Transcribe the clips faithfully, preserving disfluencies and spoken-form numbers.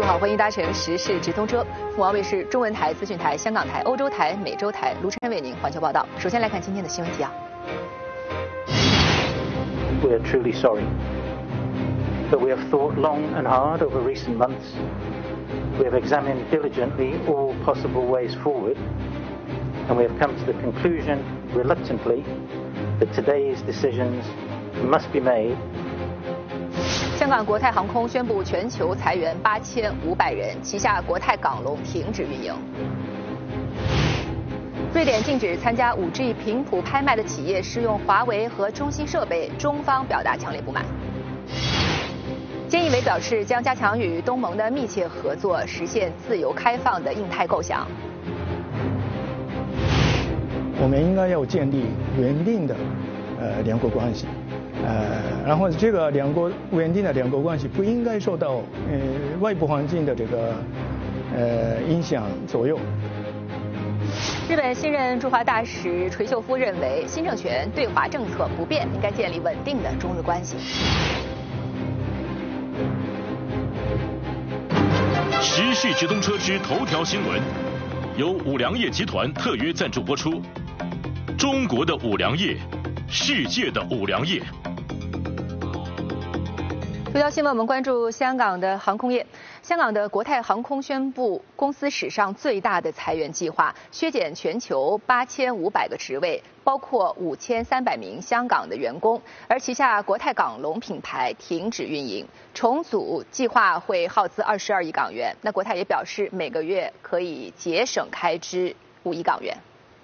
好，欢迎搭乘时事直通车。凤凰卫视、中文台、资讯台、香港台、欧洲台、美洲台，卢晨为您环球报道。首先来看今天的新闻提要。 We are truly sorry, but we have thought long and hard over recent months. We have examined diligently all possible ways forward, and we have come to the conclusion, reluctantly, that today's decisions must be made. 香港国泰航空宣布全球裁员八千五百人，旗下国泰港龙停止运营。瑞典禁止参加 五 G 频谱拍卖的企业使用华为和中兴设备，中方表达强烈不满。菅义伟表示将加强与东盟的密切合作，实现自由开放的印太构想。 我们应该要建立稳定的呃两国关系。 呃，然后这个两国稳定的两国关系不应该受到呃外部环境的这个呃影响左右。 日本新任驻华大使垂秀夫认为，新政权对华政策不变，应该建立稳定的中日关系。 时事直通车之头条新闻，由五粮液集团特约赞助播出。中国的五粮液，世界的五粮液。 头条新闻，我们关注香港的航空业。香港的国泰航空宣布，公司史上最大的裁员计划，削减全球八千五百个职位，包括五千三百名香港的员工。而旗下国泰港龙品牌停止运营，重组计划会耗资二十二亿港元。那国泰也表示，每个月可以节省开支五亿港元。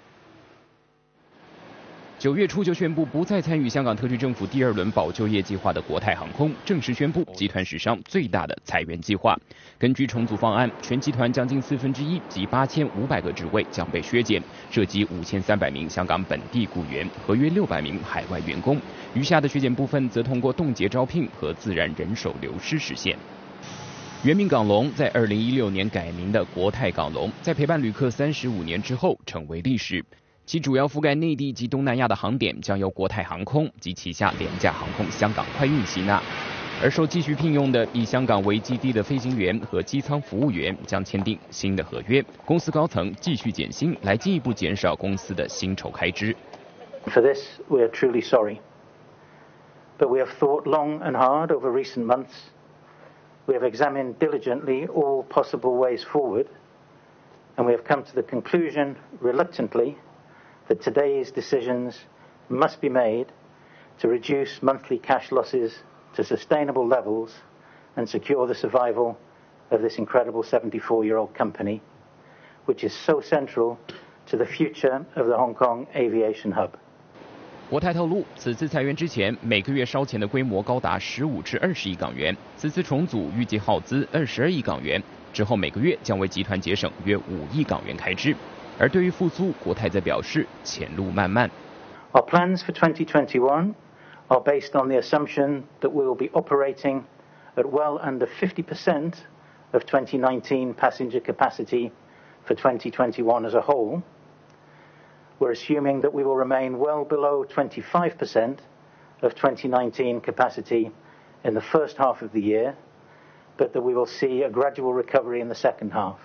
九月初就宣布不再参与香港特区政府第二轮保就业计划的国泰航空，正式宣布集团史上最大的裁员计划。根据重组方案，全集团将近四分之一及八千五百个职位将被削减，涉及五千三百名香港本地雇员和约六百名海外员工。余下的削减部分则通过冻结招聘和自然人手流失实现。 原名港龙，在二零一六年改名的国泰港龙，在陪伴旅客三十五年之后成为历史。 其主要覆盖内地及东南亚的航点将由国泰航空及旗下廉价航空香港快运吸纳，而受继续聘用的以香港为基地的飞行员和机舱服务员将签订新的合约，公司高层继续减薪，来进一步减少公司的薪酬开支。 For this, we are truly sorry, but we have thought long and hard over recent months. We have examined diligently all possible ways forward, and we have come to the conclusion, reluctantly, that today's decisions must be made to reduce monthly cash losses to sustainable levels and secure the survival of this incredible seventy-four-year-old company, which is so central to the future of the Hong Kong aviation hub. 国泰透露，此次裁员之前，每个月烧钱的规模高达十五至二十亿港元。此次重组预计耗资二十二亿港元，之后每个月将为集团节省约五亿港元开支。 而对于复苏，国泰则表示前路漫漫。 Our plans for twenty twenty-one are based on the assumption that we will be operating at well under fifty percent of twenty nineteen passenger capacity for twenty twenty-one as a whole. We're assuming that we will remain well below twenty-five percent of twenty nineteen capacity in the first half of the year, but that we will see a gradual recovery in the second half.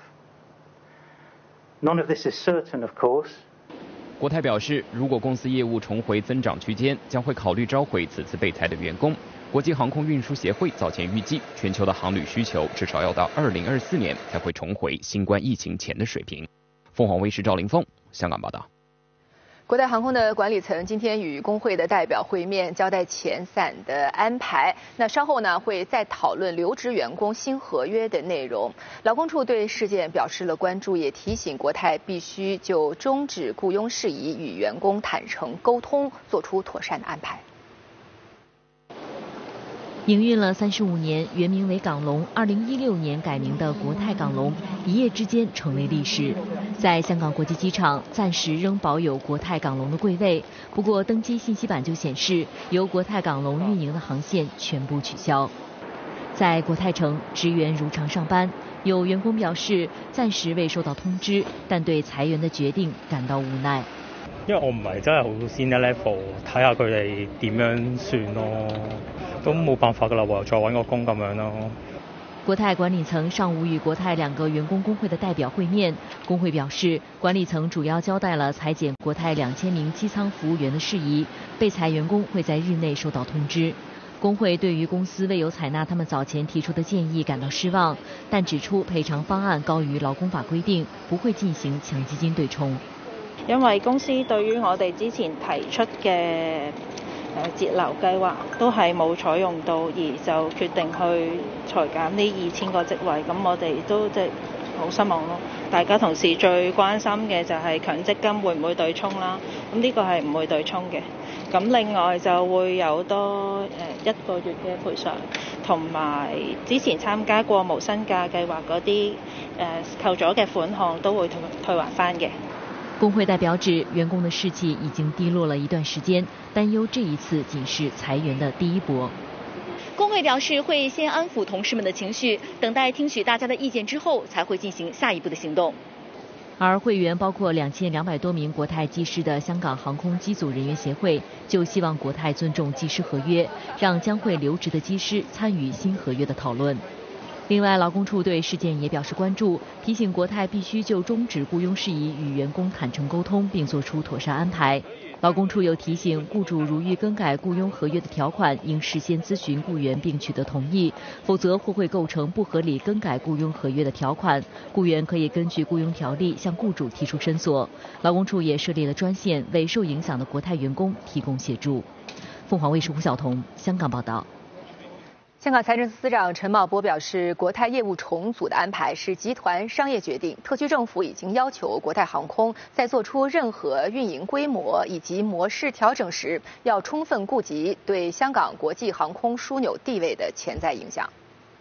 None of this is certain, of course. 国泰表示，如果公司业务重回增长区间，将会考虑召回此次被裁的员工。国际航空运输协会早前预计，全球的航旅需求至少要到二零二四年才会重回新冠疫情前的水平。凤凰卫视赵凌凤香港报道。 国泰航空的管理层今天与工会的代表会面，交代遣散的安排。那稍后呢，会再讨论留职员工新合约的内容。劳工处对事件表示了关注，也提醒国泰必须就终止雇佣事宜与员工坦诚沟通，做出妥善的安排。 营运了三十五年，原名为港龙，二零一六年改名的国泰港龙，一夜之间成为历史。在香港国际机场，暂时仍保有国泰港龙的柜位，不过登机信息板就显示，由国泰港龙运营的航线全部取消。在国泰城，职员如常上班，有员工表示暂时未收到通知，但对裁員的決定感到無奈。 因為我唔係真係好 senior level， 睇下佢哋點樣算咯，都冇辦法㗎啦，唯有再揾個工咁樣咯。 国泰管理层上午与国泰两个员工工会的代表会面，工会表示，管理层主要交代了裁减国泰两千名机舱服务员的事宜，被裁员工会在日内收到通知。工会对于公司未有采纳他们早前提出的建议感到失望，但指出赔償方案高於勞工法規定，不會進行強基金對沖。 因為公司對於我哋之前提出嘅誒節流計劃都係冇採用到，而就決定去裁減呢二千個職位，咁我哋都即係好失望咯。大家同事最關心嘅就係強積金會唔會對沖啦，咁呢個係唔會對沖嘅。咁另外就會有多誒一個月嘅賠償，同埋之前參加過無薪假計劃嗰啲誒扣咗嘅款項都會退退還翻嘅。 工會代表指，員工的士氣已經低落了一段時間，擔憂這一次僅是裁員的第一波。 工會表示會先安撫同事們的情緒，等待聽取大家的意見之後，才會進行下一步的行動。 而會員包括兩千兩百多名國泰機師的香港航空機組人員協會就希望國泰尊重機師合約，讓將會留職的機師參與新合約的討論。另外，勞工處對事件也表示關注，提醒國泰必須就終止僱傭事宜與員工坦誠溝通，並作出妥善安排。勞工處又提醒，僱主如欲更改僱傭合約的條款，應事先諮詢僱員並取得同意，否則或會構成不合理更改僱傭合約的條款。僱員可以根據僱傭條例向僱主提出申索。勞工處也設立了專線，為受影響的國泰員工提供協助。鳳凰衛視胡曉彤香港報道。 香港財政司司長陳茂波表示，國泰業務重組的安排是集團商業決定，特區政府已經要求國泰航空在做出任何運營規模以及模式調整時，要充分顧及對香港國際航空樞紐地位的潛在影響。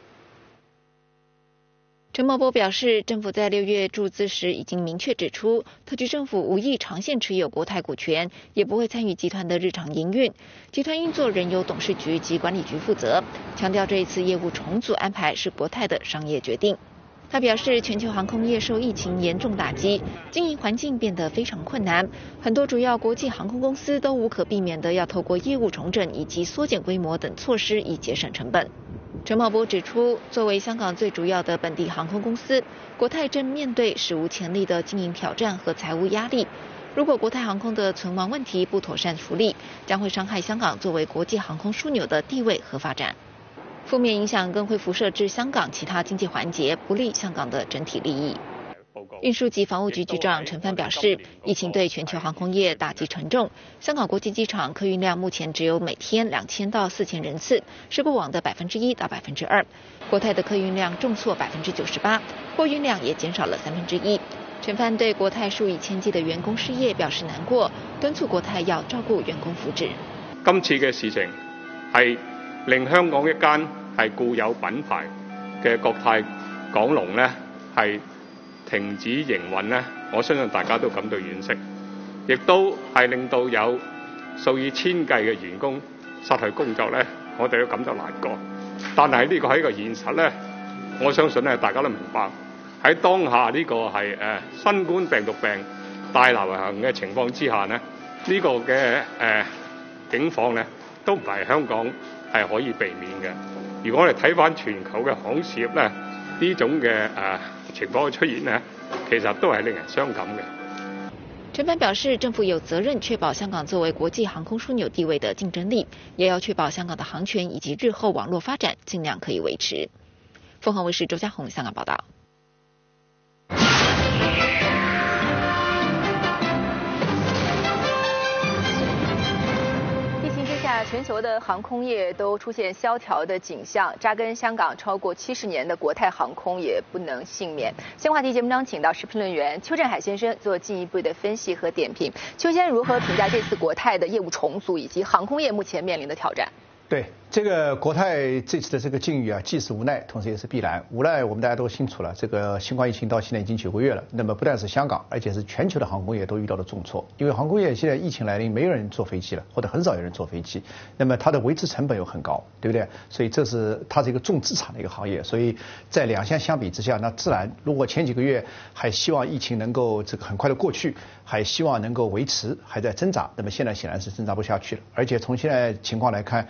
陳茂波表示，政府在六月注資時已經明確指出，特區政府無意長線持有國泰股權，也不會參與集團的日常營運，集團運作仍由董事局及管理局負責，強調這一次業務重組安排是國泰的商業決定。他表示，全球航空業受疫情嚴重打擊，經營環境變得非常困難，很多主要國際航空公司都無可避免地要透過業務重整以及縮減規模等措施以節省成本。陳茂波指出，作為香港最主要的本地航空公司，國泰正面對史無前例的經營挑戰和財務壓力。如果國泰航空的存亡問題不妥善處理，將會傷害香港作為國際航空樞紐的地位和發展。負面影響更會輻射至香港其他經濟環節，不利香港的整體利益。運輸及房屋局局長陳帆表示，疫情對全球航空業打擊沉重，香港國際機場客運量目前只有每天兩千到四千人次，是過往的百分之一到百分之二。國泰的客運量重挫百分之九十八，貨運量也減少了三分之一。陳帆對國泰數以千計的員工失業表示難過，敦促國泰要照顧員工福祉。 今次嘅事情係令香港一間係固有品牌嘅國泰港龍呢係停止營運呢，我相信大家都感到惋惜，亦都係令到有數以千計嘅員工失去工作呢，我哋都感到難過。但係呢個係一個現實呢，我相信咧大家都明白，喺當下呢個係誒新冠病毒病大流行嘅情況之下呢，呢個嘅誒境況呢都唔係香港係可以避免嘅。如果我哋睇翻全球嘅航空事業咧，呢種嘅誒、呃、情況嘅出現呢，其實都係令人傷感嘅。 陳帆表示，政府有責任確保香港作為國際航空樞紐地位的競爭力，也要確保香港的航權以及日後網絡發展盡量可以維持。鳳凰衛視周家紅香港報道。 全球的航空業都出現蕭條的景象，扎根香港超過七十年的國泰航空也不能幸免。新話題節目中請到時評論員邱振海先生做進一步的分析和點評。邱先生如何評價這次國泰的業務重組以及航空業目前面臨的挑戰？ 對這個國泰這次的這個境遇啊，既是無奈，同時也是必然。無奈我們大家都清楚了，這個新冠疫情到現在已經九個月了，那麼不但是香港，而且是全球的航空業都遇到了重挫。因為航空業現在疫情來臨，沒有人坐飛機了，或者很少有人坐飛機，那麼它的維持成本又很高，對不對？所以這是它是一個重資產的一個行業。所以在兩相相比之下，那自然如果前幾個月還希望疫情能夠這個很快的過去，還希望能夠維持，還在掙扎，那麼現在顯然是掙扎不下去了。而且從現在情況來看，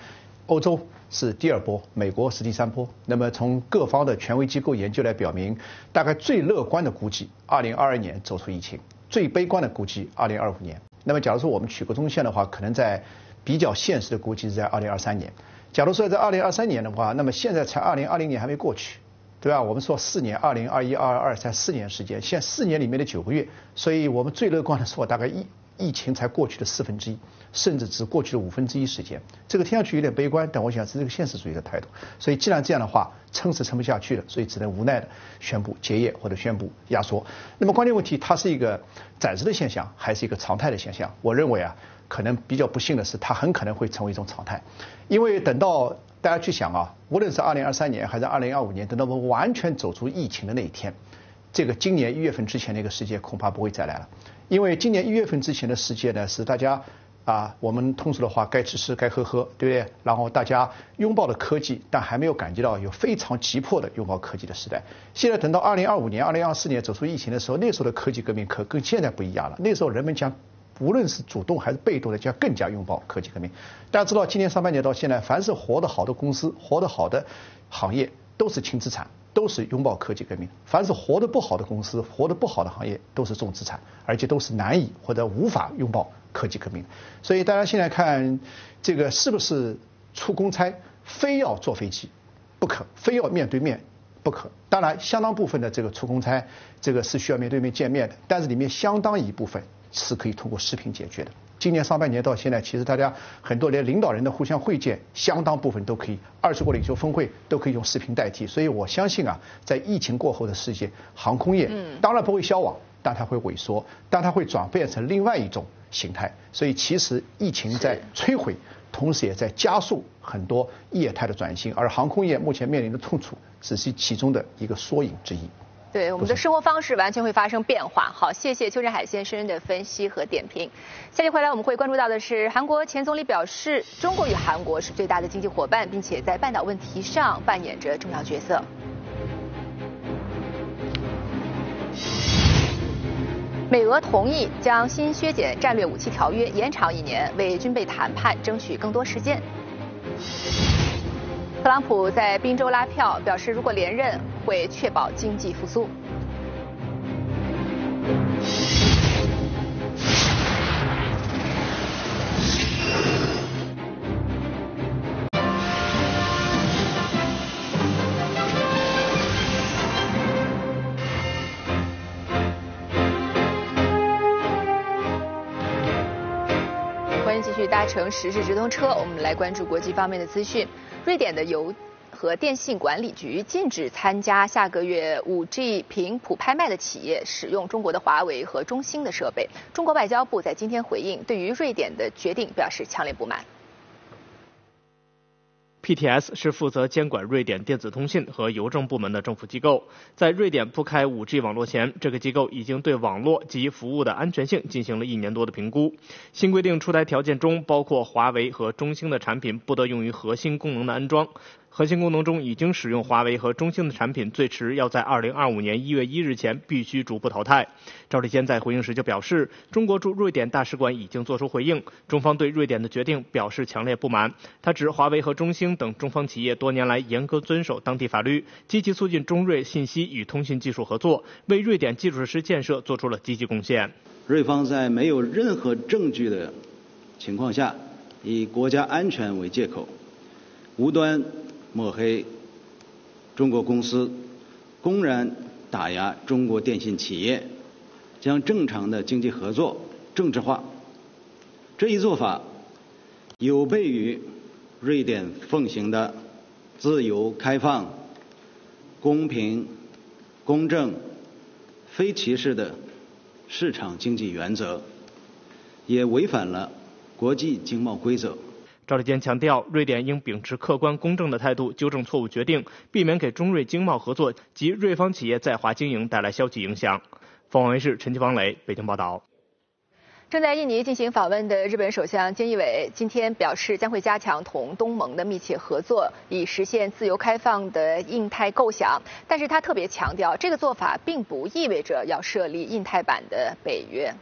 欧洲是第二波，美国是第三波。那么从各方的权威机构研究来表明，大概最乐观的估计，二零二二年走出疫情；最悲观的估计，二零二五年。那么假如说我们取个中线的话，可能在比较现实的估计是在二零二三年。假如说在二零二三年的话，那么现在才二零二零年还没过去，对吧？我们说四年，二零二一、二二才四年时间，现在四年里面的九个月，所以我们最乐观的说，大概疫疫情才过去的四分之一，甚至只过去了五分之一时间。这个听上去有点悲观，但我想是这个现实主义的态度。所以既然这样的话，撑是撑不下去了，所以只能无奈的宣布结业或者宣布压缩。那么关键问题，它是一个暂时的现象，还是一个常态的现象？我认为啊，可能比较不幸的是，它很可能会成为一种常态，因为等到大家去想啊，无论是二零二三年还是二零二五年，等到我们完全走出疫情的那一天，这个今年一月份之前那个世界恐怕不会再来了，因为今年一月份之前的世界呢，是大家啊，我们通俗的话，该吃吃，该喝喝，对不对？然后大家拥抱了科技，但还没有感觉到有非常急迫的拥抱科技的时代。现在等到二零二五年、二零二四年走出疫情的时候，那时候的科技革命可跟现在不一样了。那时候人们将无论是主动还是被动的，将更加拥抱科技革命。大家知道，今年上半年到现在，凡是活得好的公司、活得好的行业，都是轻资产，都是拥抱科技革命；凡是活得不好的公司、活得不好的行业，都是重资产，而且都是难以或者无法拥抱科技革命。所以大家现在看这个是不是出公差非要坐飞机不可，非要面对面不可。当然，相当部分的这个出公差，这个是需要面对面见面的，但是里面相当一部分是可以通过视频解决的。今年上半年到现在，其实大家很多连领导人的互相会见，相当部分都可以，二十国领袖峰会都可以用视频代替。所以我相信啊，在疫情过后的世界，航空业当然不会消亡，但它会萎缩，但它会转变成另外一种形态。所以其实疫情在摧毁，同时也在加速很多业态的转型，而航空业目前面临的痛楚，只是其中的一个缩影之一。 对，我们的生活方式完全会发生变化。好，谢谢邱振海先生的分析和点评。下期回来我们会关注到的是，韩国前总理表示，中国与韩国是最大的经济伙伴，并且在半岛问题上扮演着重要角色。美俄同意将新削减战略武器条约延长一年，为军备谈判争取更多时间。特朗普在宾州拉票，表示如果连任会确保经济复苏。欢迎继续搭乘时事直通车，我们来关注国际方面的资讯。瑞典的邮和电信管理局禁止参加下个月 五 G 频谱拍卖的企业使用中国的华为和中兴的设备。中国外交部在今天回应，对于瑞典的决定表示强烈不满。 P T S 是负责监管瑞典电子通信和邮政部门的政府机构。在瑞典铺开 五 G 网络前，这个机构已经对网络及服务的安全性进行了一年多的评估。新规定出台条件中包括华为和中兴的产品不得用于核心功能的安装。核心功能中已经使用华为和中兴的产品，最迟要在二零二五年一月一日前必须逐步淘汰。赵立坚在回应时就表示，中国驻瑞典大使馆已经作出回应，中方对瑞典的决定表示强烈不满。他指华为和中兴等中方企业多年来严格遵守当地法律，积极促进中瑞信息与通信技术合作，为瑞典基础设施建设做出了积极贡献。 瑞方在没有任何证据的情况下，以国家安全为借口，无端抹黑中国公司，公然打压中国电信企业，将正常的经济合作政治化。这一做法有悖于瑞典奉行的自由开放、公平、公正、非歧视的市场经济原则，也违反了国际经贸规则。 赵立坚强调，瑞典应秉持客观公正的态度，纠正错误决定，避免给中瑞经贸合作及瑞方企业在华经营带来消极影响。凤凰卫视陈继芳磊北京报道。 正在印尼进行访问的日本首相菅义伟今天表示，将会加强同东盟的密切合作，以实现自由开放的印太构想。但是他特别强调，这个做法并不意味着要设立印太版的北约。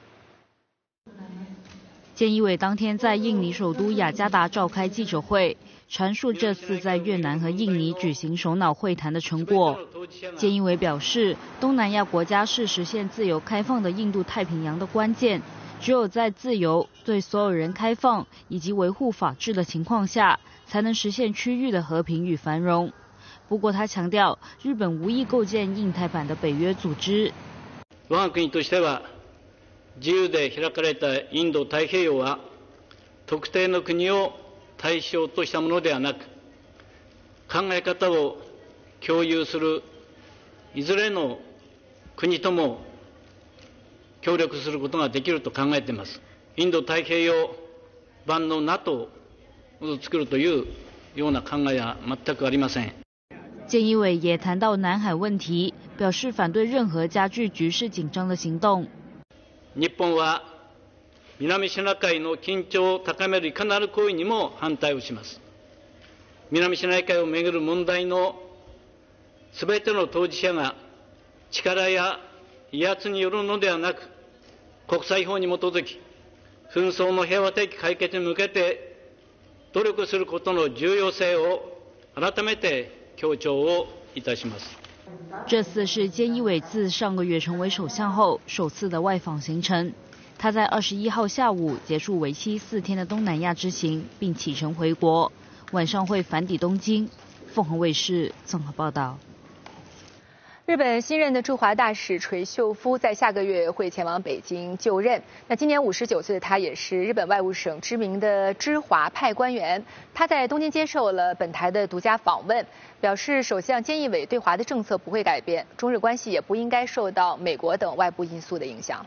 菅义伟当天在印尼首都雅加达召开记者会， 阐述这次在越南和印尼举行首脑会谈的成果。菅义伟表示，东南亚国家是实现自由开放的印度太平洋的关键，只有在自由、对所有人开放以及维护法治的情况下，才能实现区域的和平与繁荣。不过他强调，日本无意构建印太版的北约组织。 我が国としては、自由で開かれたインド太平洋は特定の国を対象としたものではなく、考え方を共有するいずれの国とも協力することができると考えています。インド太平洋版の NATO を作るというような考えは全くありません。 菅义伟也談到南海問題，表示反對任何加劇局勢緊張的行動。 日本は南シナ海の緊張を高めるいかなる行為にも反対をします。南シナ海をめぐる問題のすべての当事者が力や威圧によるのではなく、国際法に基づき紛争の平和的解決に向けて努力することの重要性を改めて強調をいたします。 这次是菅义伟自上个月成为首相后首次的外访行程。他在二十一号下午结束为期四天的东南亚之行，并启程回国，晚上会返抵东京。凤凰卫视综合报道。 日本新任的驻华大使垂秀夫在下个月会前往北京就任。那今年五十九岁的他也是日本外务省知名的知华派官员。他在东京接受了本台的独家访问，表示首相菅义伟对华的政策不会改变，中日关系也不应该受到美国等外部因素的影响。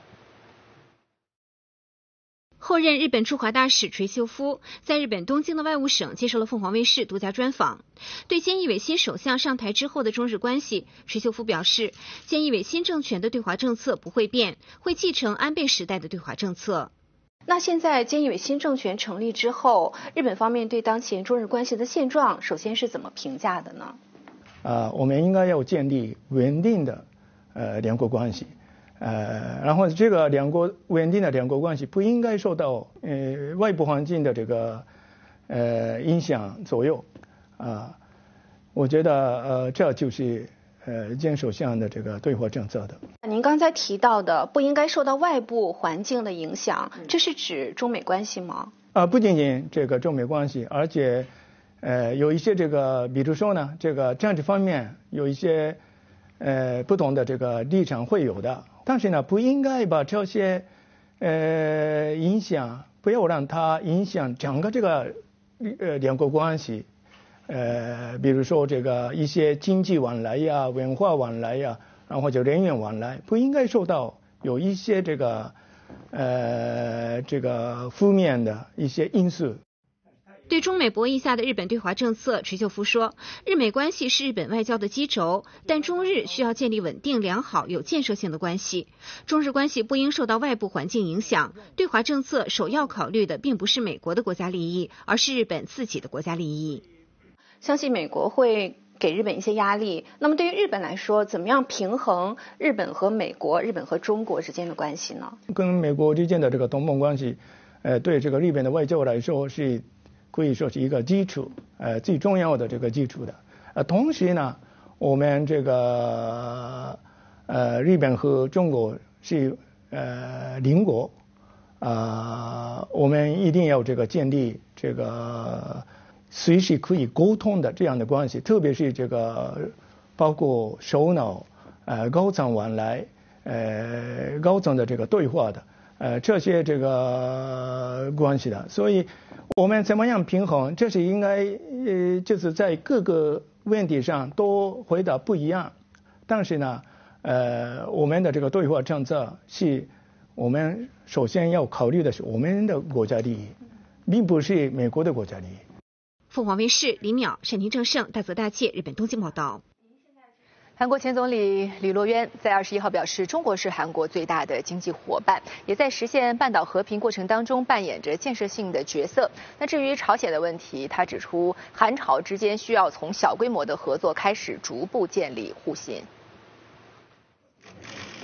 后任日本驻华大使垂秀夫在日本东京的外务省接受了凤凰卫视独家专访。对菅义伟新首相上台之后的中日关系，垂秀夫表示，菅义伟新政权的对华政策不会变，会继承安倍时代的对华政策。 那现在菅义伟新政权成立之后，日本方面对当前中日关系的现状，首先是怎么评价的呢？ 啊，我们应该要建立稳定的呃两国关系。呃，然后这个两国稳定的两国关系不应该受到呃外部环境的这个呃影响左右啊。我觉得呃这就是呃菅首相的这个对华政策的。 您刚才提到的不应该受到外部环境的影响，这是指中美关系吗？ 啊，不仅仅这个中美关系，而且呃有一些这个，比如说呢，这个政治方面有一些呃不同的这个立场会有的。但是呢，不应该把这些呃影响，不要让它影响整个这个呃两国关系，呃，比如说这个一些经济往来呀、文化往来呀，然后就人员往来，不应该受到有一些这个呃这个负面的一些因素。 对中美博弈下的日本对华政策，垂秀夫说，日美关系是日本外交的基轴，但中日需要建立稳定、良好、有建设性的关系。中日关系不应受到外部环境影响，对华政策首要考虑的并不是美国的国家利益，而是日本自己的国家利益。 相信美国会给日本一些压力，那么对于日本来说，怎么样平衡日本和美国、日本和中国之间的关系呢？ 跟美国之间的这个同盟关系，呃，对这个日本的外交来说是可以说是一个基础，呃，最重要的这个基础的。呃，同时呢，我们这个呃，日本和中国是呃邻国，啊、呃，我们一定要这个建立这个随时可以沟通的这样的关系，特别是这个包括首脑、呃高层往来、呃高层的这个对话的。呃，这些这个关系的，所以我们怎么样平衡，这是应该呃，就是在各个问题上都回答不一样，但是呢，呃，我们的这个对华政策是我们首先要考虑的是我们的国家利益，并不是美国的国家利益。 凤凰卫视李淼、单庭正盛、大泽大介日本东京报道。 韩国前总理李洛渊在二十一号表示，中国是韩国最大的经济伙伴，也在实现半岛和平过程当中扮演着建设性的角色。那至于朝鲜的问题，他指出，韩朝之间需要从小规模的合作开始，逐步建立互信。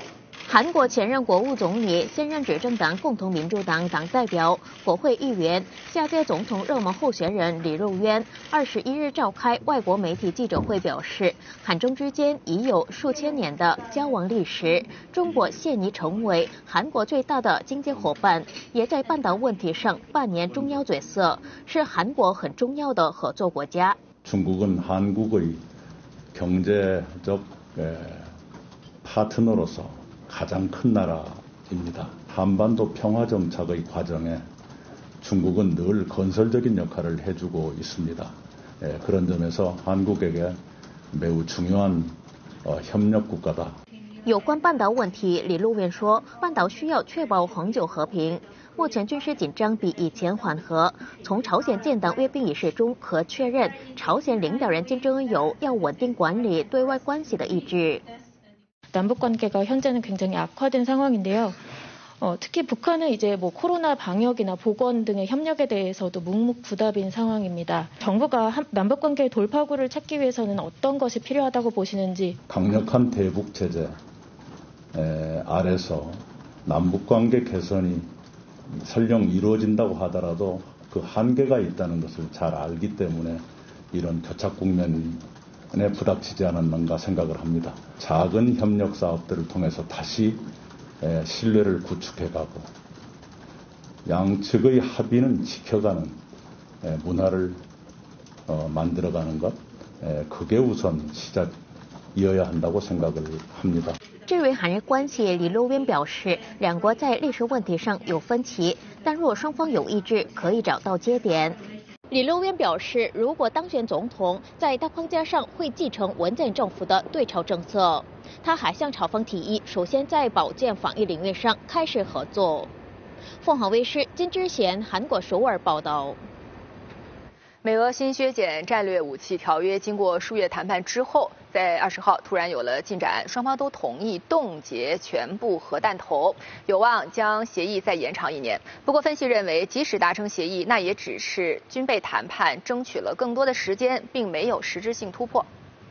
韩国前任国务总理、现任执政党共同民主党党代表、国会议员、下届总统热门候选人李路渊二十一日召开外国媒体记者会，表示韩中之间已有数千年的交往历史，中国现已成为韩国最大的经济伙伴，也在半岛问题上扮演重要角色，是韩国很重要的合作国家。 중국은 한국의 경제적 파트너로서 가장 큰 나라입니다. 한반도 평화 정착의 과정에 중국은 늘 건설적인 역할을 해주고 있습니다. 그런 점에서 한국에게 매우 중요한 협력 국가다. 有关半岛问题，李路渊说，半岛需要确保恒久和平。目前军事紧张比以前缓和。从朝鲜建党阅兵仪式中可确认，朝鲜领导人金正恩有要稳定管理对外关系的意志。 남북관계가 현재는 굉장히 악화된 상황인데요. 어, 특히 북한은 이제 뭐 코로나 방역이나 보건 등의 협력에 대해서도 묵묵부답인 상황입니다. 정부가 한, 남북관계의 돌파구를 찾기 위해서는 어떤 것이 필요하다고 보시는지. 강력한 대북 제재 아래서 남북관계 개선이 설령 이루어진다고 하더라도 그 한계가 있다는 것을 잘 알기 때문에 이런 교착 국면. 에 부닥치지 않았는가 생각을 합니다. 작은 협력 사업들을 통해서 다시 신뢰를 구축해가고 양측의 합의는 지켜가는 문화를 만들어가는 것, 그게 우선 시작이어야 한다고 생각을 합니다. 至于韩日关系，李路渊表示，两国在历史问题上有分歧，但若双方有意志，可以找到接点。 李路渊表示，如果当选总统，在大框架上会继承文在寅政府的对朝政策。他还向朝方提议，首先在保健防疫领域上开始合作。凤凰卫视金智贤韩国首尔报道。 美俄新削减战略武器条约经过数月谈判之后，在二十号突然有了进展，双方都同意冻结全部核弹头，有望将协议再延长一年。不过，分析认为，即使达成协议，那也只是军备谈判争取了更多的时间，并没有实质性突破。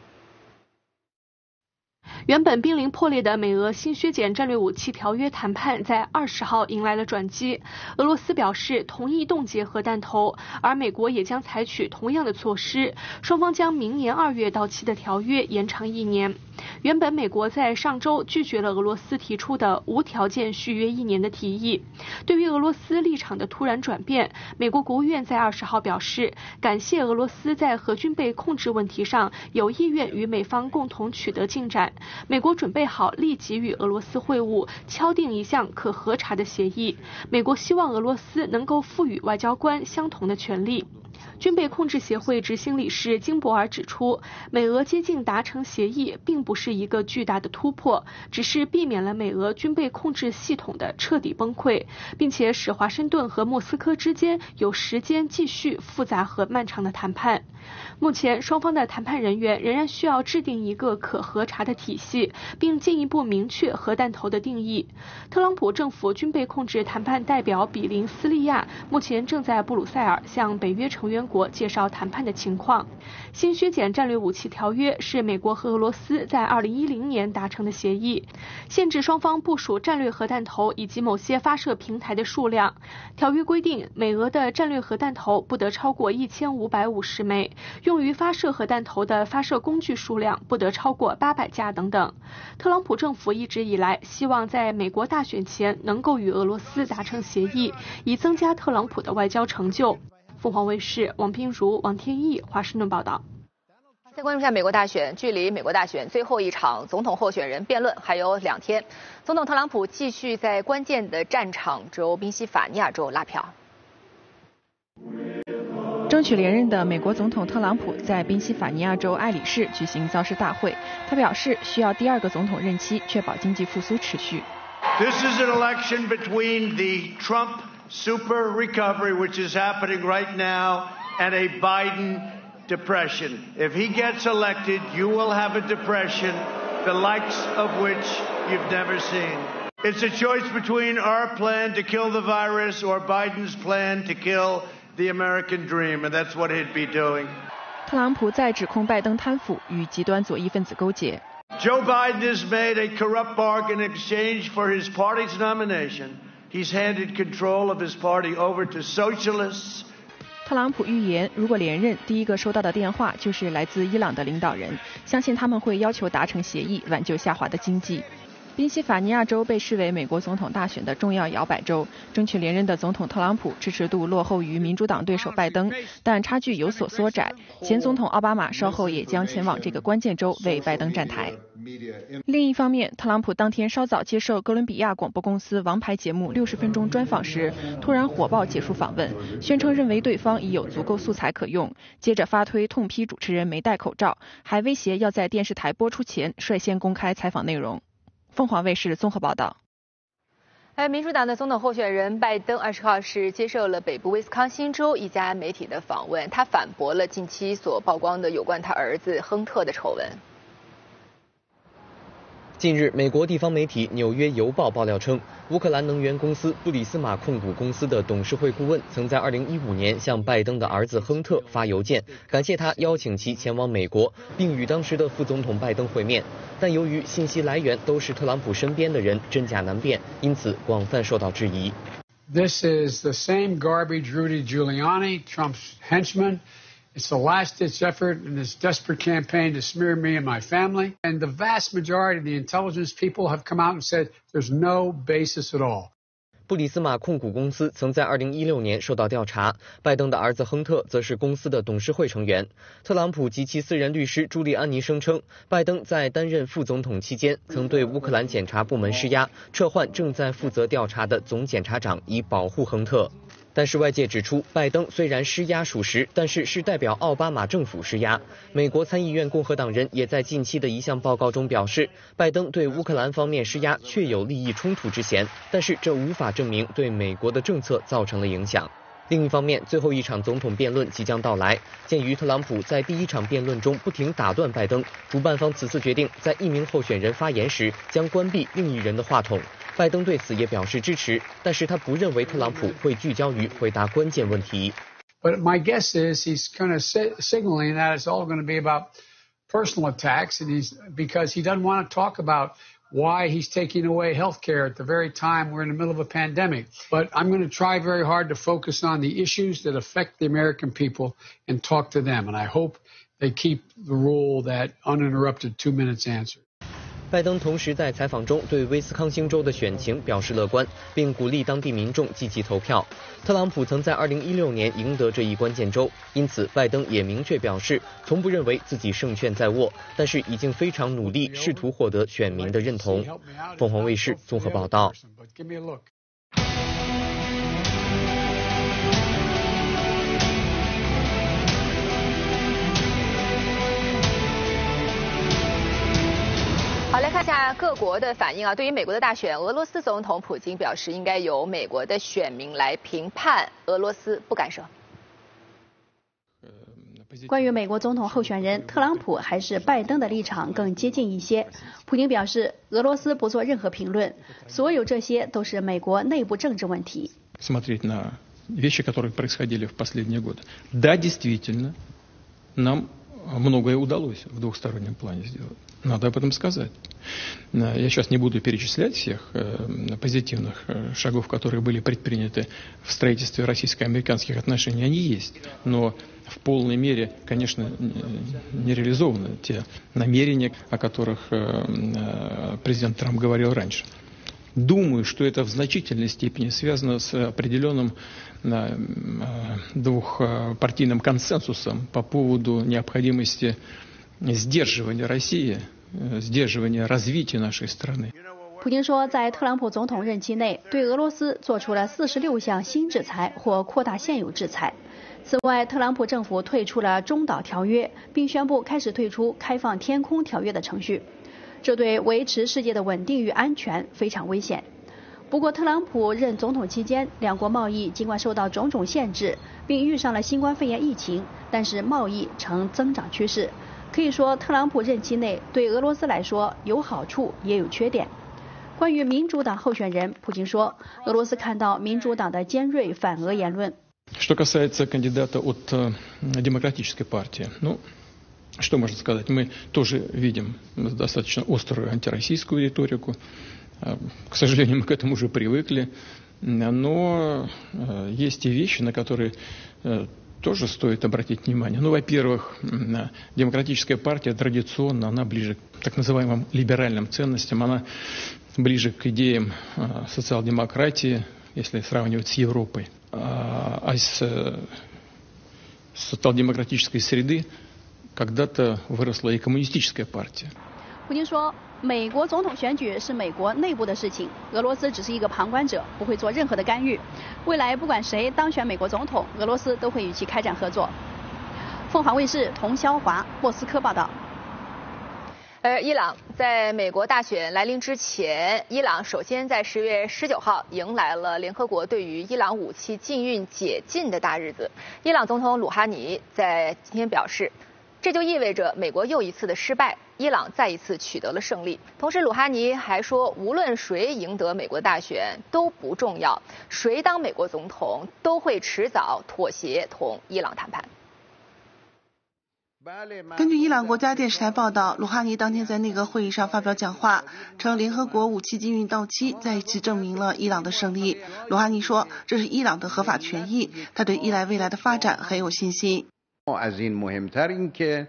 原本濒临破裂的美俄新削减战略武器条约谈判，在二十号迎来了转机。俄罗斯表示同意冻结核弹头，而美国也将采取同样的措施。双方将明年二月到期的条约延长一年。原本美国在上周拒绝了俄罗斯提出的无条件续约一年的提议。对于俄罗斯立场的突然转变，美国国务院在二十号表示，感谢俄罗斯在核军备控制问题上有意愿与美方共同取得进展。 美国准备好立即与俄罗斯会晤，敲定一项可核查的协议。美国希望俄罗斯能够赋予外交官相同的权利。 军备控制协会执行理事金博尔指出，美俄接近达成协议，并不是一个巨大的突破，只是避免了美俄军备控制系统的彻底崩溃，并且使华盛顿和莫斯科之间有时间继续复杂和漫长的谈判。目前，双方的谈判人员仍然需要制定一个可核查的体系，并进一步明确核弹头的定义。特朗普政府军备控制谈判代表比林斯利亚目前正在布鲁塞尔向北约成员国介绍谈判的情况。新削减战略武器条约是美国和俄罗斯在二零一零年达成的协议，限制双方部署战略核弹头以及某些发射平台的数量。条约规定，美俄的战略核弹头不得超过一千五百五十枚，用于发射核弹头的发射工具数量不得超过八百架等等。特朗普政府一直以来希望在美国大选前能够与俄罗斯达成协议，以增加特朗普的外交成就。凤凰卫视王彬如、王天毅华盛顿报道。 再关注一下美国大选，距离美国大选最后一场总统候选人辩论还有两天，总统特朗普继续在关键的战场州宾夕法尼亚州拉票。 争取连任的美国总统特朗普在宾夕法尼亚州艾里市举行造势大会，他表示需要第二个总统任期，确保经济复苏持续。 This is an election between the Trump super recovery, which is happening right now, and a Biden depression. If he gets elected, you will have a depression, the likes of which you've never seen. It's a choice between our plan to kill the virus or Biden's plan to kill the American dream, and that's what he'd be doing. 特朗普在指控拜登贪腐与极端左翼分子勾结。 Joe Biden has made a corrupt bargain in exchange for his party's nomination. He's handed control of his party over to socialists. 特朗普预言，如果连任，第一个收到的电话就是来自伊朗的领导人，相信他们会要求达成协议，挽救下滑的经济。宾夕法尼亚州被视为美国总统大选的重要摇摆州，争取连任的总统特朗普支持度落后于民主党对手拜登，但差距有所缩窄。前总统奥巴马稍后也将前往这个关键州为拜登站台。另一方面，特朗普当天稍早接受哥伦比亚广播公司王牌节目六十分钟专访时，突然火爆结束访问，宣称认为对方已有足够素材可用，接着发推痛批主持人没戴口罩，还威胁要在电视台播出前率先公开采访内容。凤凰卫视综合报道。 而民主党的总统候选人拜登二十号是接受了北部威斯康星州一家媒体的访问，他反驳了近期所曝光的有关他儿子亨特的丑闻。 近日，美国地方媒体《纽约邮报》爆料称，乌克兰能源公司布里斯马控股公司的董事会顾问曾在二零一五年向拜登的儿子亨特发邮件，感谢他邀请其前往美国，并与当时的副总统拜登会面。但由于信息来源都是特朗普身边的人，真假难辨，因此广泛受到质疑。 This is the same garbage Rudy Giuliani, Trump's henchman. It's a last-ditch effort in this desperate campaign to smear me and my family. And the vast majority of the intelligence people have come out and said there's no basis at all. 布里斯马控股公司曾在二零一六年受到调查，拜登的儿子亨特则是公司的董事会成员。特朗普及其私人律师朱利安尼声称，拜登在担任副总统期间曾对乌克兰检察部门施压，撤换正在负责调查的总检察长，以保护亨特。但是外界指出，拜登虽然施压属实，但是是代表奥巴马政府施压。美国参议院共和党人也在近期的一项报告中表示，拜登对乌克兰方面施压确有利益冲突之嫌，但是这无法证明对美国的政策造成了影响。另一方面，最后一场总统辩论即将到来。鉴于特朗普在第一场辩论中不停打断拜登，主办方此次决定在一名候选人发言时将关闭另一人的话筒。拜登对此也表示支持，但是他不认为特朗普会聚焦于回答关键问题。 But my guess is he's kind of signaling that it's all going to be about personal attacks, and he's because he doesn't want to talk about why he's taking away health care at the very time we're in the middle of a pandemic. But I'm going to try very hard to focus on the issues that affect the American people and talk to them. And I hope they keep the rule that uninterrupted two minutes answer. 拜登同时在采访中对威斯康星州的选情表示乐观，并鼓励当地民众积极投票。特朗普曾在二零一六年赢得这一关键州，因此拜登也明确表示，从不认为自己胜券在握，但是已经非常努力，试图获得选民的认同。凤凰卫视综合报道。 好，来看一下各国的反应啊。对于美国的大选，俄罗斯总统普京表示，应该由美国的选民来评判，俄罗斯不干涉。 关于美国总统候选人特朗普还是拜登的立场更接近一些，普京表示，俄罗斯不做任何评论，所有这些都是美国内部政治问题。 Смотреть на вещи, которые происходили в последние годы. Да, действительно, нам многое удалось в двухстороннем плане сделать. Надо об этом сказать. Я сейчас не буду перечислять всех позитивных шагов, которые были предприняты в строительстве российско-американских отношений. Они есть, но в полной мере, конечно, не реализованы те намерения, о которых президент Трамп говорил раньше. Думаю, что это в значительной степени связано с определенным двухпартийным консенсусом по поводу необходимости сдерживания России, сдерживания развития нашей страны. 普京说，在特朗普总统任期内，对俄罗斯做出了四十六项新制裁或扩大现有制裁。此外，特朗普政府退出了中导条约，并宣布开始退出开放天空条约的程序。这对维持世界的稳定与安全非常危险。不过，特朗普任总统期间，两国贸易尽管受到种种限制，并遇上了新冠肺炎疫情，但是贸易呈增长趋势。可以说，特朗普任期内对俄罗斯来说有好处也有缺点。关于民主党候选人，普京说，俄罗斯看到民主党的尖锐反俄言论。 Что касается кандидата от демократической партии, ну, Что можно сказать? Мы тоже видим достаточно острую антироссийскую риторику. К сожалению, мы к этому уже привыкли. Но есть и вещи, на которые тоже стоит обратить внимание. Ну, во-первых, демократическая партия традиционно, она ближе к так называемым либеральным ценностям, она ближе к идеям социал-демократии, если сравнивать с Европой. А из социал-демократической среды когда-то выросла и коммунистическая партия. 普京说，美国总统选举是美国内部的事情，俄罗斯只是一个旁观者，不会做任何的干预。未来不管谁当选美国总统，俄罗斯都会与其开展合作。凤凰卫视童潇华莫斯科报道。 而伊朗在美国大选来临之前，伊朗首先在十月十九号迎来了联合国对于伊朗武器禁运解禁的大日子。伊朗总统鲁哈尼在今天表示，这就意味着美国又一次的失败，伊朗再一次取得了胜利。同时，鲁哈尼还说，无论谁赢得美国大选都不重要，谁当美国总统都会迟早妥协同伊朗谈判。 根据伊朗国家电视台报道，鲁哈尼当天在内阁会议上发表讲话，称联合国武器禁运到期再一次证明了伊朗的胜利。鲁哈尼说，这是伊朗的合法权益，他对伊朗未来的发展很有信心。 از این مهمتر این که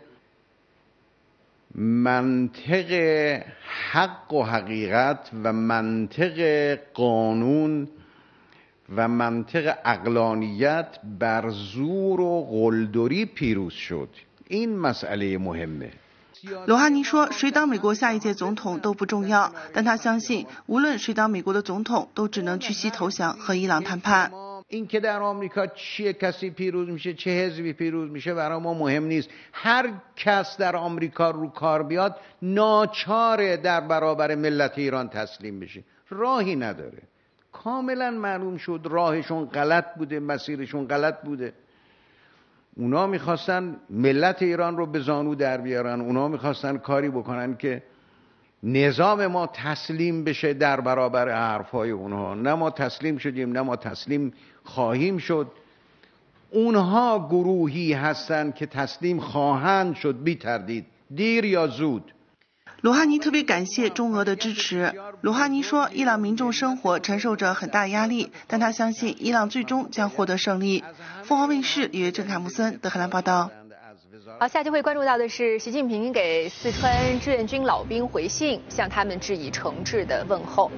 منطق حق و حقیقت و منطق قانون و منطق عقلانیت بر زور و قلدری پیروز شد. این مسئله مهمه. 鲁哈尼说，谁当美国下一届总统都不重要，但他相信，无论谁当美国的总统，都只能屈膝投降和伊朗谈判。 این که در آمریکا چه کسی پیروز میشه چه حزبی پیروز میشه برای ما مهم نیست. هر کس در آمریکا رو کار بیاد ناچاره در برابر ملت ایران تسلیم بشه. راهی نداره. کاملا معلوم شد راهشون غلط بوده، مسیرشون غلط بوده. اونا میخواستن ملت ایران رو به زانو در بیارن، اونا میخواستن کاری بکنن که نظام ما تسلیم بشه در برابر حرفهای اونها. نه ما تسلیم شدیم، نه ما تسلیم خواهیم شد. اونها گروهی هستن که تسلیم خواهند شد بی تردید، دیر یا زود. 鲁哈尼特别感谢中俄的支持。鲁哈尼说，伊朗民众生活承受着很大压力，但他相信伊朗最终将获得胜利。凤凰卫视里约郑凯木森德黑兰报道。 好，下期会关注到的是习近平给四川志愿军老兵回信，向他们致以诚挚的问候。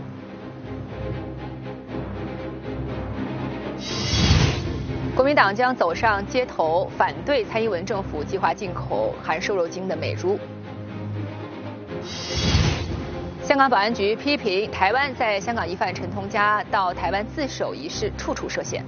国民党将走上街头，反对蔡英文政府计划进口含瘦肉精的美猪。香港保安局批评台湾在香港疑犯陈同佳到台湾自首一事处处涉险。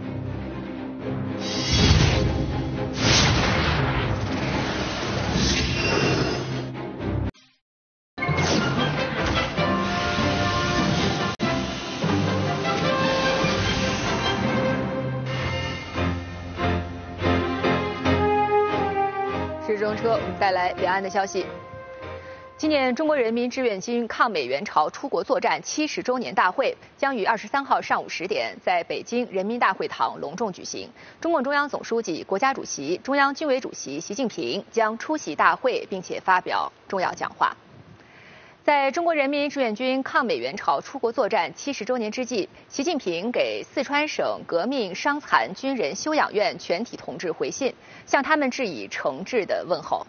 时中车，我们带来两岸的消息。今年中国人民志愿军抗美援朝出国作战七十周年大会将于二十三号上午十点在北京人民大会堂隆重举行。中共中央总书记、国家主席、中央军委主席习近平将出席大会，并且发表重要讲话。在中国人民志愿军抗美援朝出国作战七十周年之际，习近平给四川省革命伤残军人休养院全体同志回信，向他们致以诚挚的问候。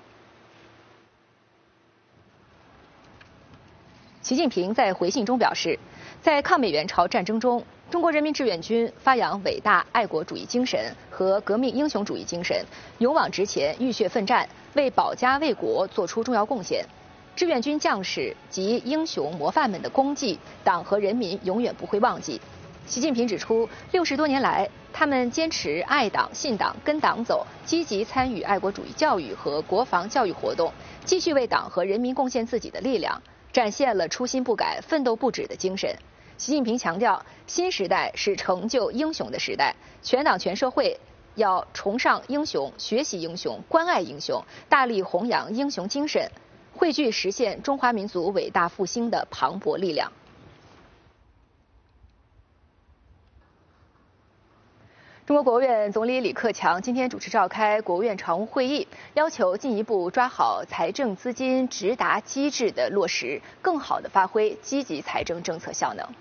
习近平在回信中表示，在抗美援朝战争中，中国人民志愿军发扬伟大爱国主义精神和革命英雄主义精神，勇往直前，浴血奋战，为保家卫国做出重要贡献。志愿军将士及英雄模范们的功绩，党和人民永远不会忘记。习近平指出，六十多年来，他们坚持爱党、信党、跟党走，积极参与爱国主义教育和国防教育活动，继续为党和人民贡献自己的力量，展现了初心不改、奋斗不止的精神。习近平强调，新时代是成就英雄的时代，全党全社会要崇尚英雄、学习英雄、关爱英雄，大力弘扬英雄精神，汇聚实现中华民族伟大复兴的磅礴力量。 中国国务院总理李克强今天主持召开国务院常务会议，要求进一步抓好财政资金直达机制的落实，更好地发挥积极财政政策效能。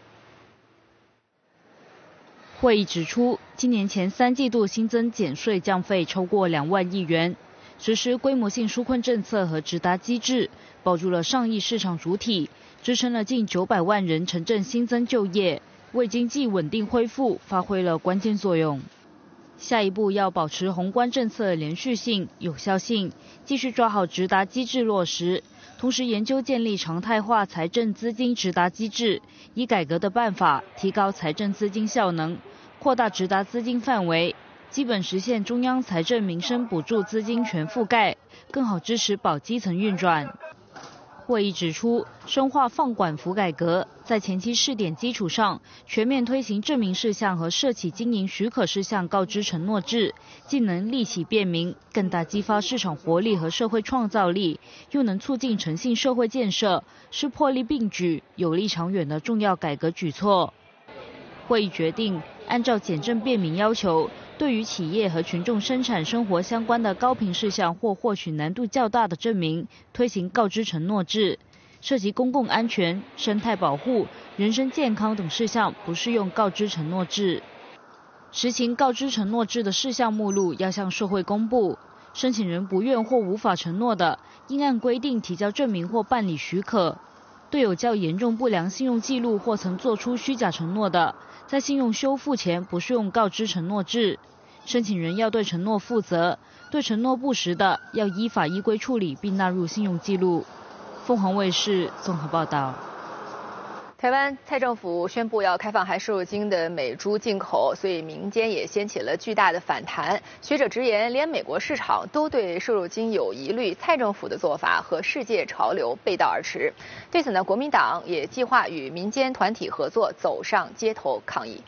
会议指出，今年前三季度新增减税降费超过两万亿元，实施规模性纾困政策和直达机制，保住了上亿市场主体，支撑了近九百万人城镇新增就业，为经济稳定恢复发挥了关键作用。下一步要保持宏观政策连续性、有效性，继续抓好直达机制落实，同时研究建立常态化财政资金直达机制，以改革的办法提高财政资金效能，扩大直达资金范围，基本实现中央财政民生补助资金全覆盖，更好支持保基层运转。会议指出，深化放管服改革，在前期试点基础上，全面推行证明事项和涉企经营许可事项告知承诺制，既能利企便民，更大激发市场活力和社会创造力，又能促进诚信社会建设，是魄力并举、有利长远的重要改革举措。会议决定，按照简政便民要求，对于企业和群众生产生活相关的高频事项或获取难度较大的证明，推行告知承诺制；涉及公共安全、生态保护、人身健康等事项，不适用告知承诺制。实行告知承诺制的事项目录要向社会公布，申请人不愿或无法承诺的，应按规定提交证明或办理许可。对有较严重不良信用记录或曾做出虚假承诺的，在信用修复前不适用告知承诺制。申请人要对承诺负责，对承诺不实的，要依法依规处理并纳入信用记录。凤凰卫视综合报道。 台湾蔡政府宣布要开放含瘦肉精的美猪进口，所以民间也掀起了巨大的反弹。学者直言，连美国市场都对瘦肉精有疑虑，蔡政府的做法和世界潮流背道而驰。对此呢，国民党也计划与民间团体合作，走上街头抗议。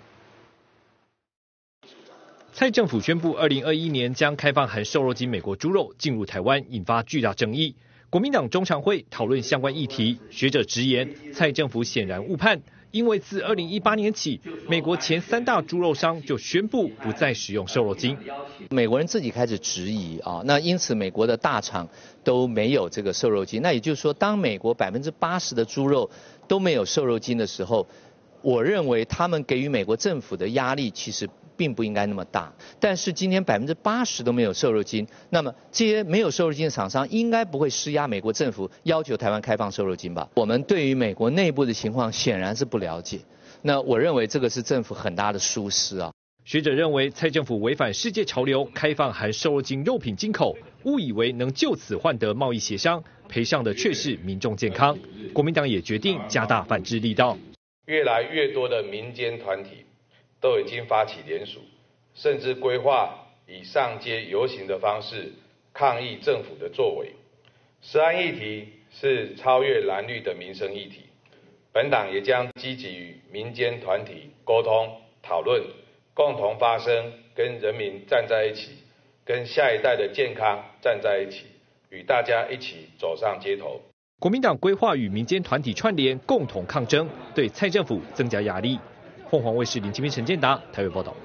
蔡政府宣布，二零二一年将开放含瘦肉精美国猪肉进入台湾，引发巨大争议。国民党中常会讨论相关议题，学者直言，蔡政府显然误判，因为自二零一八年起，美国前三大猪肉商就宣布不再使用瘦肉精。 美国人自己开始质疑啊，那因此美国的大厂都没有这个瘦肉精。那也就是说，当美国百分之八十的猪肉都没有瘦肉精的时候，我认为他们给予美国政府的压力其实并不应该那么大，但是今天百分之八十都没有瘦肉精，那么这些没有瘦肉精的厂商应该不会施压美国政府要求台湾开放瘦肉精吧？我们对于美国内部的情况显然是不了解，那我认为这个是政府很大的疏失啊。 学者认为，蔡政府违反世界潮流，开放含瘦肉精肉品进口，误以为能就此换得贸易协商，赔上的却是民众健康。国民党也决定加大反制力道， 越来越多的民间团体都已经发起联署，甚至规划以上街游行的方式抗议政府的作为。食安议题是超越蓝绿的民生议题，本党也将积极与民间团体沟通讨论，共同发声，跟人民站在一起，跟下一代的健康站在一起，与大家一起走上街头。 国民党规划与民间团体串联，共同抗争，对蔡政府增加压力。凤凰卫视林清平、陈建达台北报道。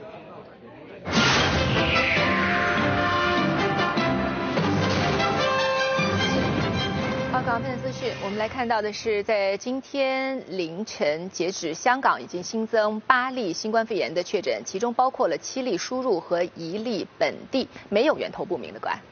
好，港片的资讯，我们来看到的是，在今天凌晨截止，香港已经新增八例新冠肺炎的确诊，其中包括了七例输入和一例本地没有源头不明的个案。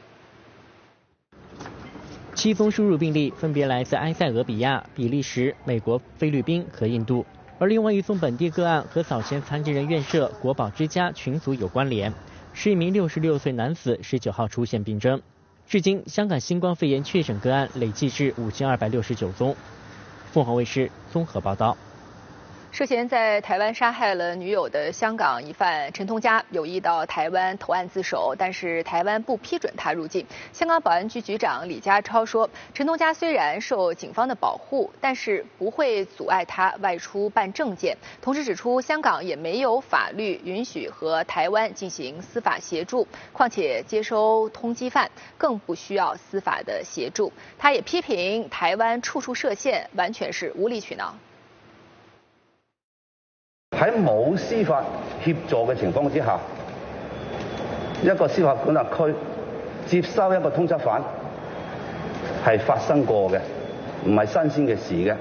七宗输入病例分别来自埃塞俄比亚、比利时、美国、菲律宾和印度。而另外一宗本地个案和早前残疾人院舍国宝之家群组有关联，是一名六十六岁男子，十九号出现病征。至今，香港新冠肺炎确诊个案累计至五千二百六十九宗。凤凰卫视综合报道。 涉嫌在台湾杀害了女友的香港疑犯陈同佳有意到台湾投案自首，但是台湾不批准他入境。香港保安局局长李家超说，陈同佳虽然受警方的保护，但是不会阻碍他外出办证件。同时指出，香港也没有法律允许和台湾进行司法协助，况且接收通缉犯更不需要司法的协助。他也批评台湾处处设限，完全是无理取闹。 喺冇司法協助嘅情況之下，一個司法管轄區接收一個通緝犯係發生過嘅，唔係新鮮嘅事嘅。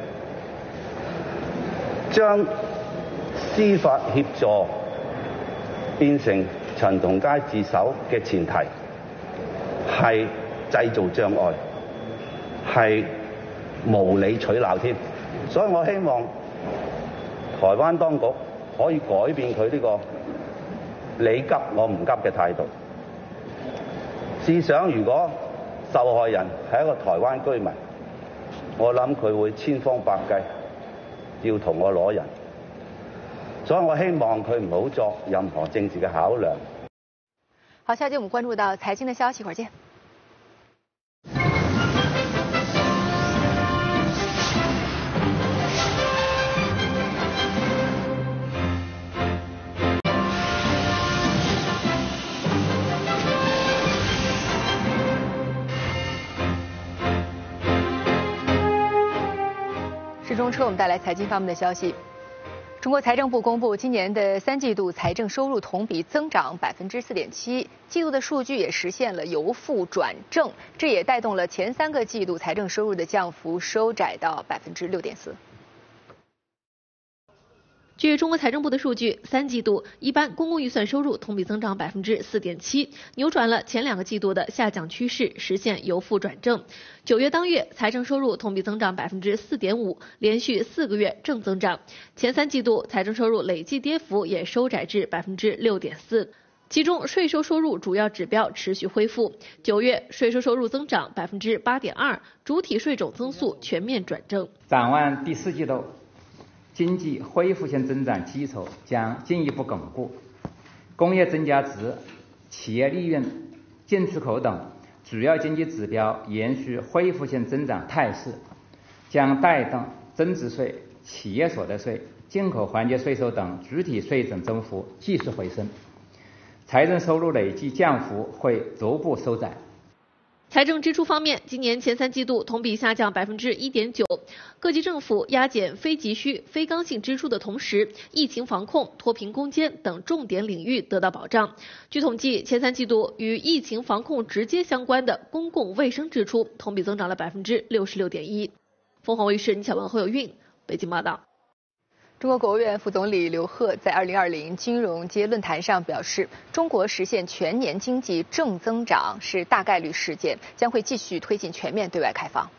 將司法協助變成陳同佳自首嘅前提係製造障礙，係無理取鬧添。所以我希望台灣當局可以改變佢呢個你急我唔急嘅態度。試想如果受害人係一個台灣居民，我諗佢會千方百計要同我攞人。所以我希望佢唔好作任何政治嘅考量。 好，下节我们关注到财经的消息，一会儿见。时中车我们带来财经方面的消息。中国财政部公布，今年的三季度财政收入同比增长百分之四点七，季度的数据也实现了由负转正，这也带动了前三个季度财政收入的降幅收窄到百分之六点四。 据中国财政部的数据，三季度一般公共预算收入同比增长百分之四点七，扭转了前两个季度的下降趋势，实现由负转正。九月当月，财政收入同比增长百分之四点五，连续四个月正增长。前三季度财政收入累计跌幅也收窄至百分之六点四。其中，税收收入主要指标持续恢复，九月税收收入增长百分之八点二，主体税种增速全面转正。 展望第四季度，经济恢复性增长基础将进一步巩固，工业增加值、企业利润、进出口等主要经济指标延续恢复性增长态势，将带动增值税、企业所得税、进口环节税收等主体税种增幅继续回升，财政收入累计降幅会逐步收窄。 财政支出方面，今年前三季度同比下降百分之一点九，各级政府压减非急需、非刚性支出的同时，疫情防控、脱贫攻坚等重点领域得到保障。据统计，前三季度与疫情防控直接相关的公共卫生支出同比增长了百分之六十六点一。凤凰卫视倪巧文、侯有韵北京报道。 中国国务院副总理刘鹤在二零二零金融街论坛上表示，中国实现全年经济正增长是大概率事件，将会继续推进全面对外开放。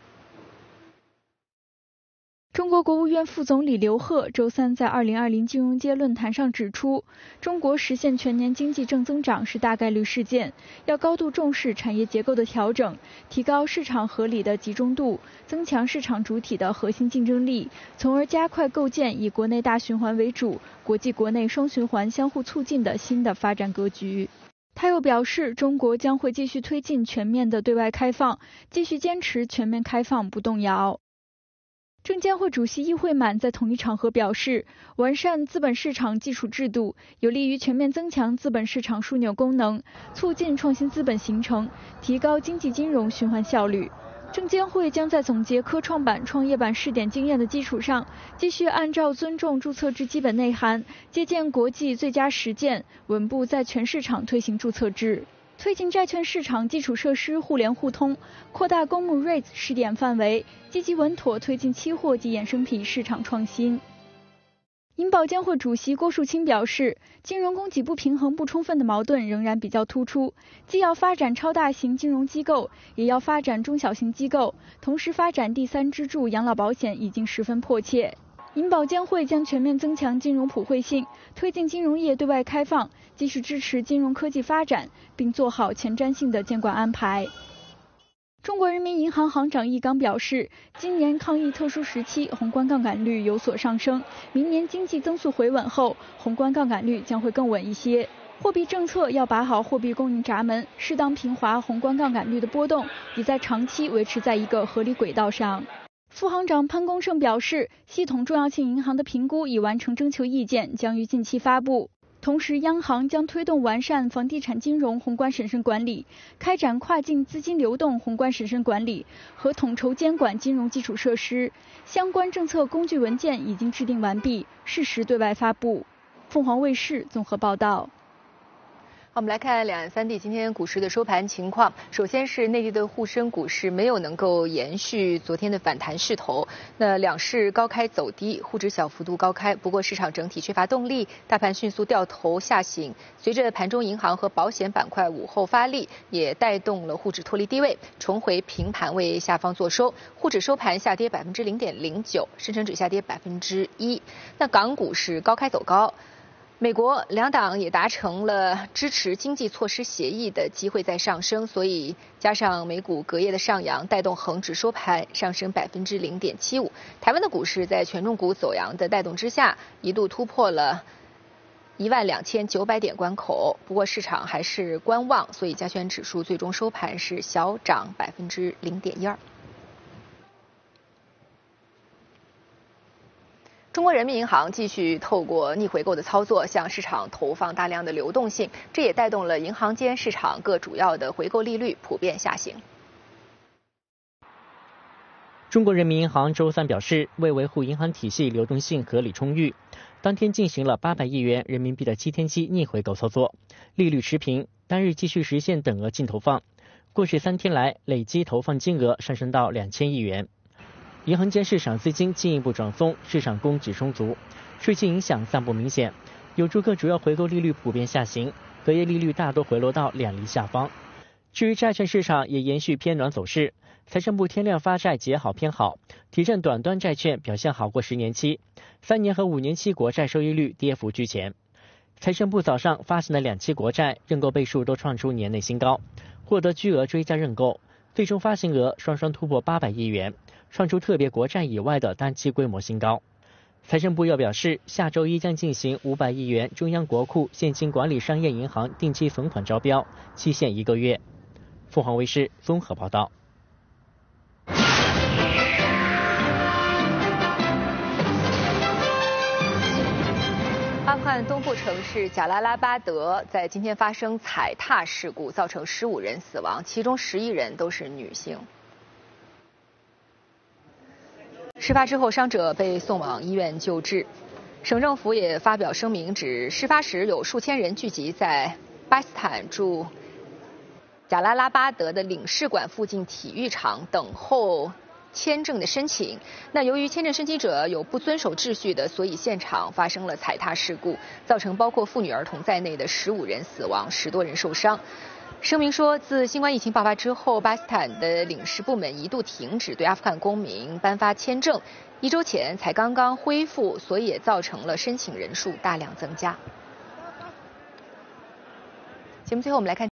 中国国务院副总理刘鹤周三在二零二零金融街论坛上指出，中国实现全年经济正增长是大概率事件，要高度重视产业结构的调整，提高市场合理的集中度，增强市场主体的核心竞争力，从而加快构建以国内大循环为主、国际国内双循环相互促进的新的发展格局。他又表示，中国将会继续推进全面的对外开放，继续坚持全面开放不动摇。证监会主席易会满在同一场合表示，完善资本市场基础制度，有利于全面增强资本市场枢纽功能，促进创新资本形成，提高经济金融循环效率。证监会将在总结科创板、创业板试点经验的基础上，继续按照尊重注册制基本内涵，借鉴国际最佳实践，稳步在全市场推行注册制。推进债券市场基础设施互联互通，扩大公募 REITs 试点范围，积极稳妥推进期货及衍生品市场创新。银保监会主席郭树清表示，金融供给不平衡不充分的矛盾仍然比较突出，既要发展超大型金融机构，也要发展中小型机构，同时发展第三支柱养老保险已经十分迫切。银保监会将全面增强金融普惠性，推进金融业对外开放，继续支持金融科技发展，并做好前瞻性的监管安排。中国人民银行行长易纲表示，今年抗疫特殊时期，宏观杠杆率有所上升，明年经济增速回稳后，宏观杠杆率将会更稳一些。货币政策要把好货币供应闸门，适当平滑宏观杠杆率的波动，以在长期维持在一个合理轨道上。副行长潘功胜表示，系统重要性银行的评估已完成征求意见，将于近期发布。同时，央行将推动完善房地产金融宏观审慎管理，开展跨境资金流动宏观审慎管理和统筹监管金融基础设施。相关政策工具文件已经制定完毕，适时对外发布。 凤凰卫视综合报道。 我们来看两岸三地今天股市的收盘情况。首先是内地的沪深股市没有能够延续昨天的反弹势头，那两市高开走低，沪指小幅度高开，不过市场整体缺乏动力，大盘迅速掉头下行。随着盘中银行和保险板块午后发力，也带动了沪指脱离低位，重回平盘为下方做收。沪指收盘下跌百分之零点零九，深成指下跌百分之一。那港股是高开走高。美国两党也达成了支持经济措施协议的机会在上升，所以加上美股隔夜的上扬，带动恒指收盘上升百分之零点七五。台湾的股市在权重股走扬的带动之下，一度突破了一万两千九百点关口，不过市场还是观望，所以加权指数最终收盘是小涨百分之零点一二。中国人民银行继续透过逆回购的操作向市场投放大量的流动性，这也带动了银行间市场各主要的回购利率普遍下行。 中国人民银行周三表示，为维护银行体系流动性合理充裕，当天进行了八百亿元人民币的七天期逆回购操作，利率持平，单日继续实现等额净投放。过去三天来，累计投放金额上升到两千亿元。银行间市场资金进一步转松，市场供给充足，税期影响暂不明显，有助各主要回购利率普遍下行，隔夜利率大多回落到两厘下方。至于债券市场也延续偏暖走势，财政部天量发债结好偏好，提振短端债券表现好过十年期，三年和五年期国债收益率跌幅居前。财政部早上发行的两期国债认购倍数都创出年内新高，获得巨额追加认购，最终发行额双双突破八百亿元。创出特别国债以外的单期规模新高。财政部又表示，下周一将进行五百亿元中央国库现金管理商业银行定期存款招标，期限一个月。凤凰卫视综合报道。 阿富汗东部城市贾拉拉巴德在今天发生踩踏事故，造成十五人死亡，其中十一人都是女性。事发之后，伤者被送往医院救治。省政府也发表声明，指事发时有数千人聚集在巴基斯坦驻贾拉拉巴德的领事馆附近体育场等候签证的申请。那由于签证申请者有不遵守秩序的，所以现场发生了踩踏事故，造成包括妇女儿童在内的十五人死亡，十多人受伤。声明说，自新冠疫情爆发之后，巴基斯坦的领事部门一度停止对阿富汗公民颁发签证，一周前才刚刚恢复，所以也造成了申请人数大量增加。节目最后我们来看。